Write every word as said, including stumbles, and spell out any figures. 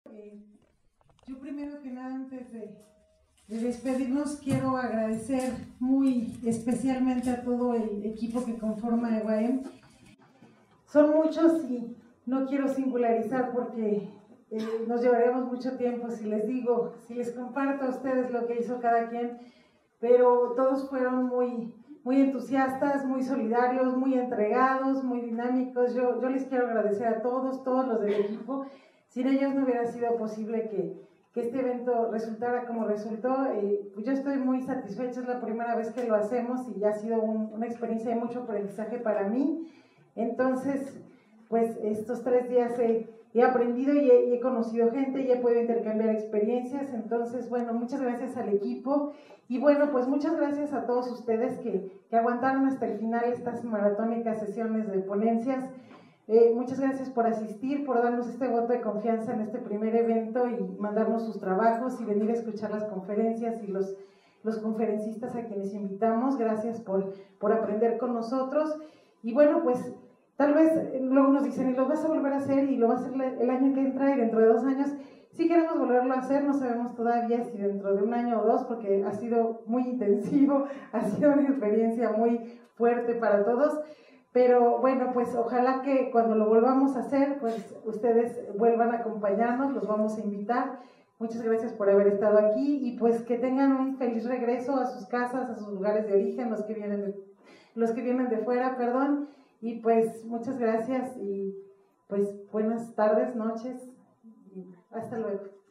Eh, yo primero que nada, antes de, de despedirnos, quiero agradecer muy especialmente a todo el equipo que conforma EWAEM. Son muchos y no quiero singularizar porque eh, nos llevaríamos mucho tiempo si les digo, si les comparto a ustedes lo que hizo cada quien, pero todos fueron muy, muy entusiastas, muy solidarios, muy entregados, muy dinámicos. Yo, yo les quiero agradecer a todos, todos los del equipo. Sin ellos no hubiera sido posible que, que este evento resultara como resultó. Eh, pues yo estoy muy satisfecha, es la primera vez que lo hacemos y ha sido un, una experiencia de mucho aprendizaje para mí. Entonces, pues estos tres días he, he aprendido y he, y he conocido gente y he podido intercambiar experiencias. Entonces, bueno, muchas gracias al equipo y bueno, pues muchas gracias a todos ustedes que, que aguantaron hasta el final estas maratónicas sesiones de ponencias. Eh, muchas gracias por asistir, por darnos este voto de confianza en este primer evento y mandarnos sus trabajos y venir a escuchar las conferencias y los, los conferencistas a quienes invitamos. Gracias por, por aprender con nosotros. Y bueno, pues tal vez luego nos dicen, y lo vas a volver a hacer y lo vas a hacer el año que entra y dentro de dos años. Sí queremos volverlo a hacer, no sabemos todavía si dentro de un año o dos, porque ha sido muy intensivo, ha sido una experiencia muy fuerte para todos. Pero bueno, pues ojalá que cuando lo volvamos a hacer, pues ustedes vuelvan a acompañarnos, los vamos a invitar. Muchas gracias por haber estado aquí y pues que tengan un feliz regreso a sus casas, a sus lugares de origen, los que vienen de, los que vienen de fuera, perdón. Y pues muchas gracias y pues buenas tardes, noches y hasta luego.